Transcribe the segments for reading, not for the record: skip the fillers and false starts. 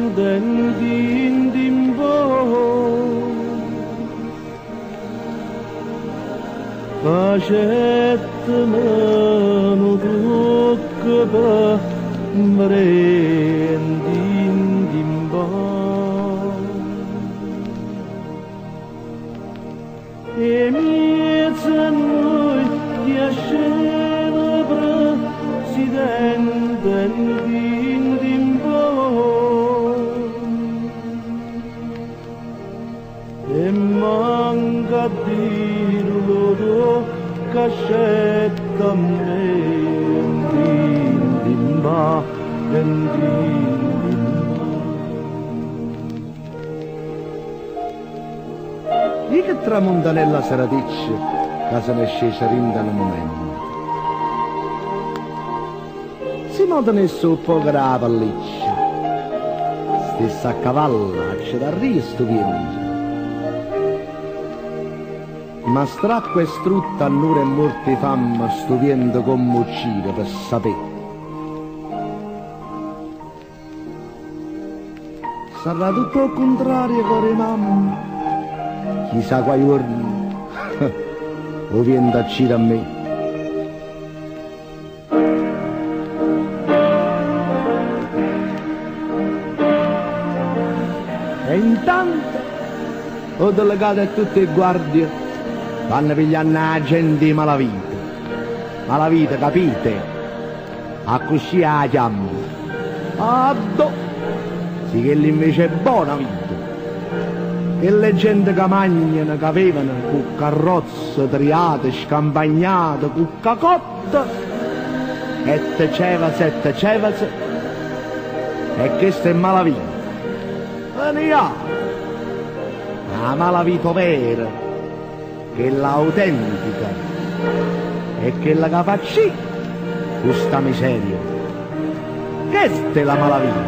den din bo facetme no dukkba mren din bo e mi zanui yaşını presidenten din bo e manga dirlo cascetta din ba din di che tramontanella seraticcia che se ne scese rinda nel momento si nota nessuno poco la pelliccia stessa a cavallo c'è da risto piange ma stracco e strutta annura e morti fam stupiendo come uccide per sapere sarà tutto al contrario con le mamme chissà quai giorni o viene da uccidere a me e intanto ho delegato a tutte le guardie vanno pigliando la gente di malavita capite? A così la chiamo addo sì che invece è buona vita e le gente che mangiano, che avevano con carrozze triate, scampagnate, con cacotte e cevase e questa è malavita veniamo la malavita vera che è l'autentica e che la che fa sì questa miseria questa è la malavita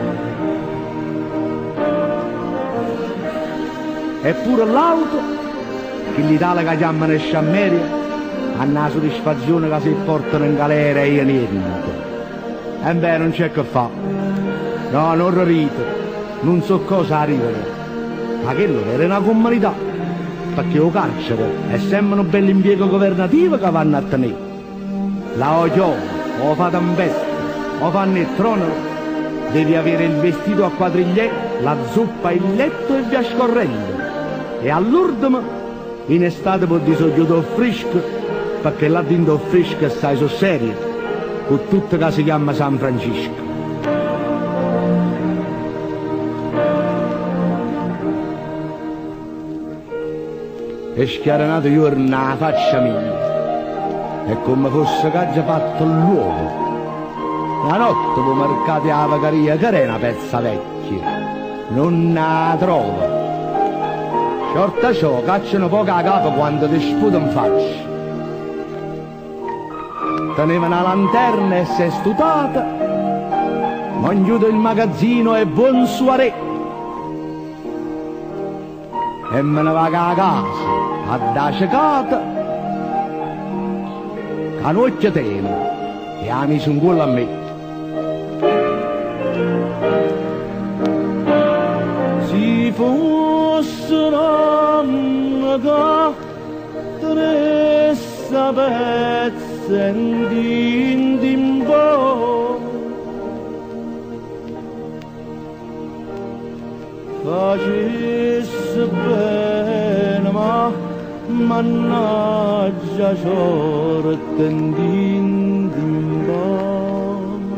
eppure l'auto che l'Italia che chiamano sciammeria hanno la soddisfazione che si portano in galera e io niente e beh non c'è che fa no non ridete non so cosa arrivano ma quello era una comunità perché lo carcere è sempre un bel impiego governativo che vanno a tenere la oggiola o fate un veste o fanno il trono devi avere il vestito a quadrigliè la zuppa il letto e via scorrendo e all'ultimo in estate può dire sono fresco perché là dentro fresco stai sul serio con tutto che si chiama San Francisco e schiaranato giorno la faccia mia è come fosse che ha già fatto l'uomo la notte può mercate alla vaccaria che era una pezza vecchia non la trova Shorta ciò, cacciano poco a capo quando ti sputano in faccia. Teneva una lanterna e si è stutata, mangiuto il magazzino e buon soirée. E me ne va a casa, a da cecata, a noce tena, e ha messo un culo a me. Si fosse un'anna che sapesse in po' facesse bene ma mannaggia sorte in po'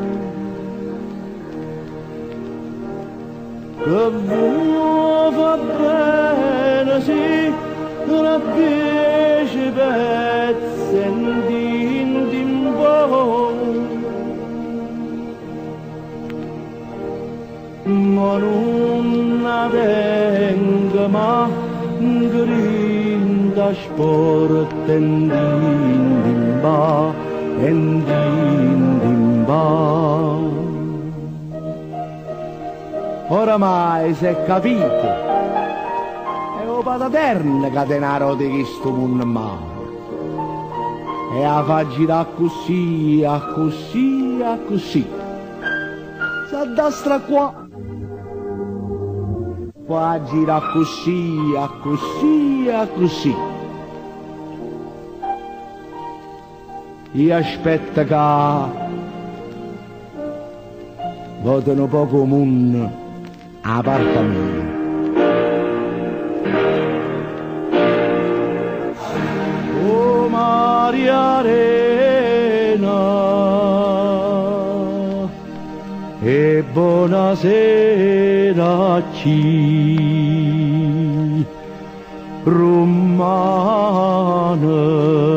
che vuoi fa bene sì una dieci pezzi in po' ma non venga ma grinda sporta in ba oramai si è capito è un pataterno catenaro di questo mondo mare e a fa girare così a così a così si addastra qua poi gira così, così, così. Io aspetto che votano poco mondo a parte mia. Oh Maria Arena e buonasera a chi romana